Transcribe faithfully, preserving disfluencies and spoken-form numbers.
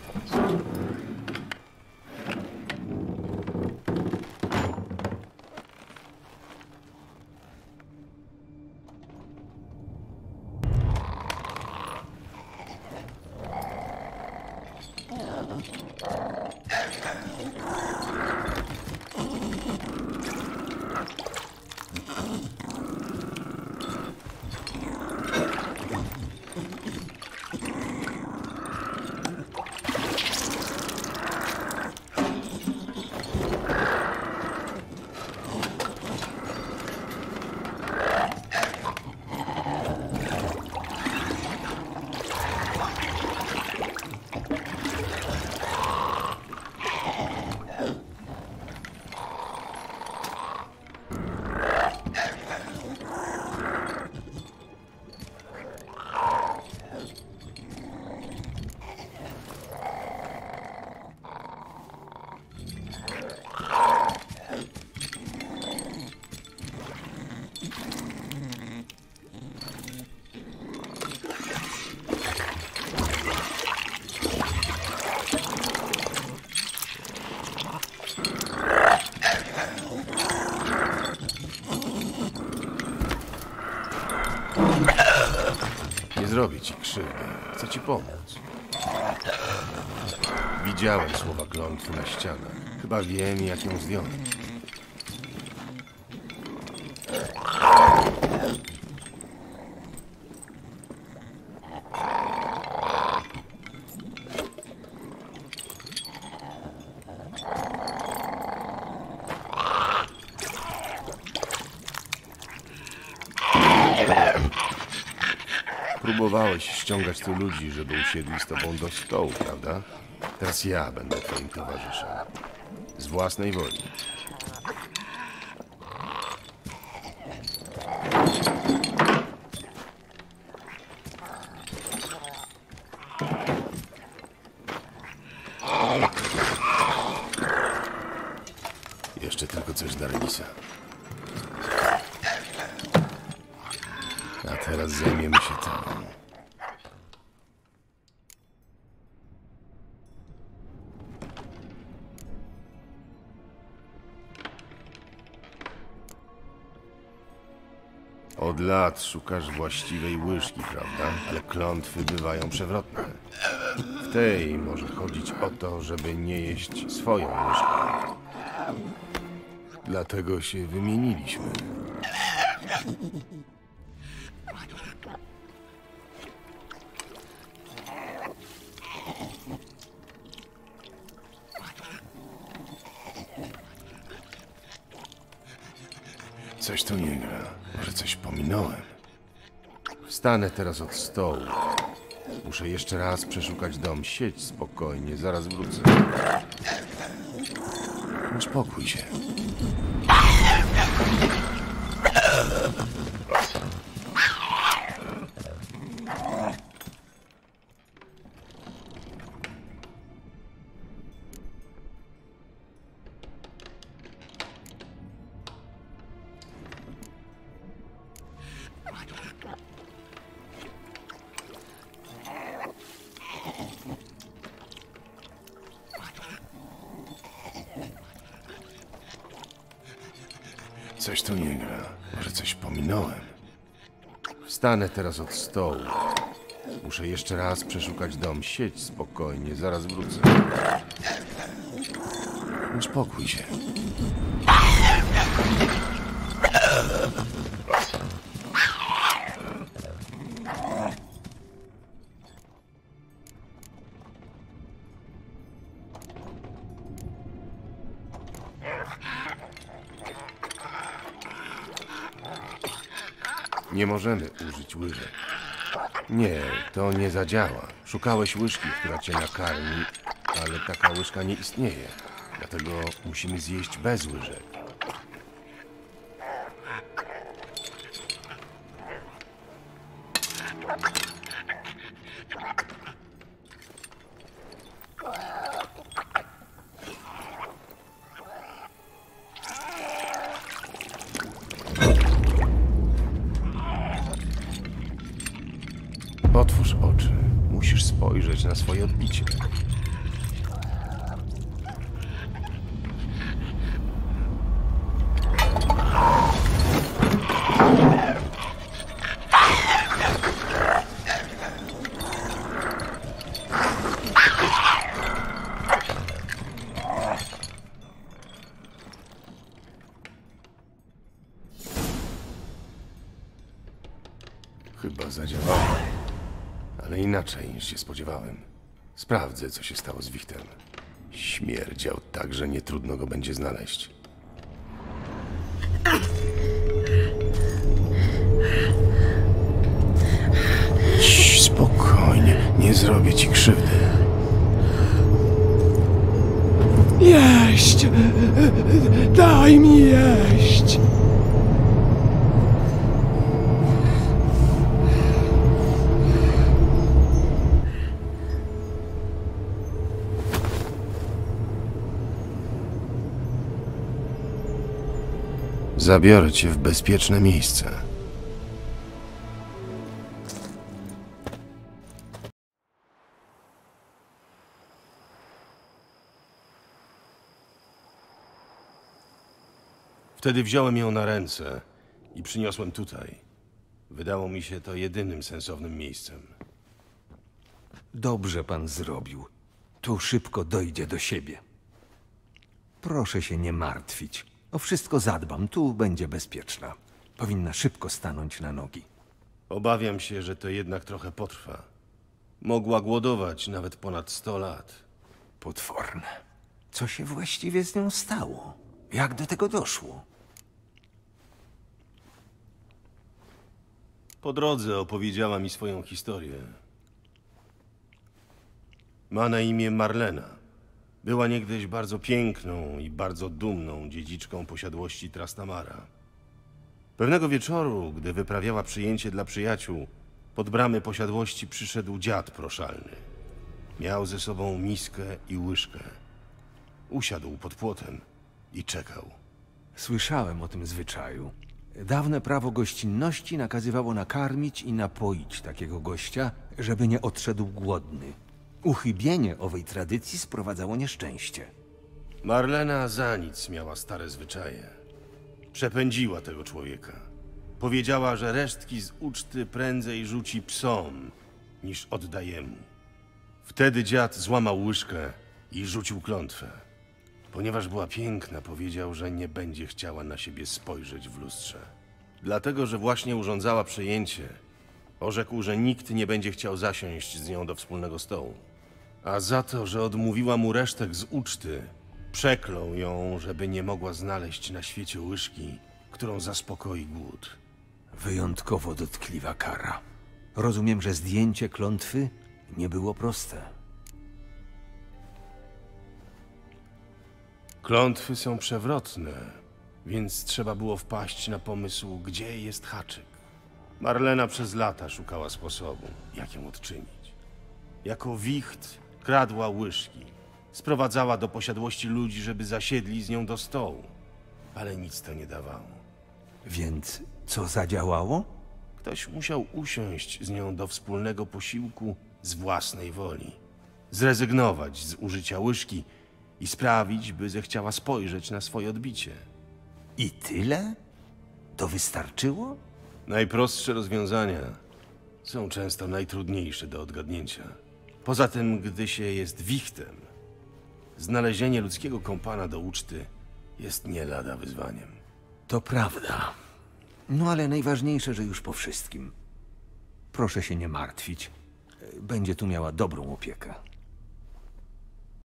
Zrobię ci krzywdę. Chcę ci pomóc. Widziałem słowa klątwy na ścianach. Chyba wiem, jak ją zdjąć. Próbowałeś ściągać tu ludzi, żeby usiedli z tobą do stołu, prawda? Teraz ja będę twoim towarzyszem. Z własnej woli. Jeszcze tylko coś dla Renisa. A teraz zajmiemy się tobą. Od lat szukasz właściwej łyżki, prawda? Ale klątwy bywają przewrotne. W tej może chodzić o to, żeby nie jeść swoją łyżką. Dlatego się wymieniliśmy. Coś tu nie gra. Może coś pominąłem. Wstanę teraz od stołu. Muszę jeszcze raz przeszukać dom. Siedź spokojnie, zaraz wrócę. Uspokój się. Coś tu nie gra. Może coś pominąłem. Wstanę teraz od stołu. Muszę jeszcze raz przeszukać dom. Siedź spokojnie, zaraz wrócę. Uspokój się. Nie możemy użyć łyżek. Nie, to nie zadziała. Szukałeś łyżki, która cię nakarmi, ale taka łyżka nie istnieje. Dlatego musimy zjeść bez łyżek. Otwórz oczy. Musisz spojrzeć na swoje odbicie. To zadziałało. Ale inaczej niż się spodziewałem. Sprawdzę, co się stało z Wichtem. Śmierdział tak, że nie trudno go będzie znaleźć. Cii, spokojnie, nie zrobię ci krzywdy. Jeść! Daj mi jeść! Zabiorę cię w bezpieczne miejsce. Wtedy wziąłem ją na ręce i przyniosłem tutaj. Wydało mi się to jedynym sensownym miejscem. Dobrze pan zrobił. Tu szybko dojdzie do siebie. Proszę się nie martwić. O wszystko zadbam, tu będzie bezpieczna. Powinna szybko stanąć na nogi. Obawiam się, że to jednak trochę potrwa. Mogła głodować nawet ponad sto lat. Potworne. Co się właściwie z nią stało? Jak do tego doszło? Po drodze opowiedziała mi swoją historię. Ma na imię Marlena. Była niegdyś bardzo piękną i bardzo dumną dziedziczką posiadłości Trastamara. Pewnego wieczoru, gdy wyprawiała przyjęcie dla przyjaciół, pod bramy posiadłości przyszedł dziad proszalny. Miał ze sobą miskę i łyżkę. Usiadł pod płotem i czekał. Słyszałem o tym zwyczaju. Dawne prawo gościnności nakazywało nakarmić i napoić takiego gościa, żeby nie odszedł głodny. Uchybienie owej tradycji sprowadzało nieszczęście. Marlena za nic miała stare zwyczaje. Przepędziła tego człowieka. Powiedziała, że resztki z uczty prędzej rzuci psom, niż odda jemu. Wtedy dziad złamał łyżkę i rzucił klątwę. Ponieważ była piękna, powiedział, że nie będzie chciała na siebie spojrzeć w lustrze. Dlatego, że właśnie urządzała przyjęcie, orzekł, że nikt nie będzie chciał zasiąść z nią do wspólnego stołu. A za to, że odmówiła mu resztek z uczty, przeklął ją, żeby nie mogła znaleźć na świecie łyżki, którą zaspokoi głód. Wyjątkowo dotkliwa kara. Rozumiem, że zdjęcie klątwy nie było proste. Klątwy są przewrotne, więc trzeba było wpaść na pomysł, gdzie jest haczyk. Marlena przez lata szukała sposobu, jak ją odczynić. Jako wicht kradła łyżki, sprowadzała do posiadłości ludzi, żeby zasiedli z nią do stołu, ale nic to nie dawało. Więc co zadziałało? Ktoś musiał usiąść z nią do wspólnego posiłku z własnej woli, zrezygnować z użycia łyżki i sprawić, by zechciała spojrzeć na swoje odbicie. I tyle? To wystarczyło? Najprostsze rozwiązania są często najtrudniejsze do odgadnięcia. Poza tym, gdy się jest wichtem, znalezienie ludzkiego kompana do uczty jest nie lada wyzwaniem. To prawda. No ale najważniejsze, że już po wszystkim. Proszę się nie martwić. Będzie tu miała dobrą opiekę.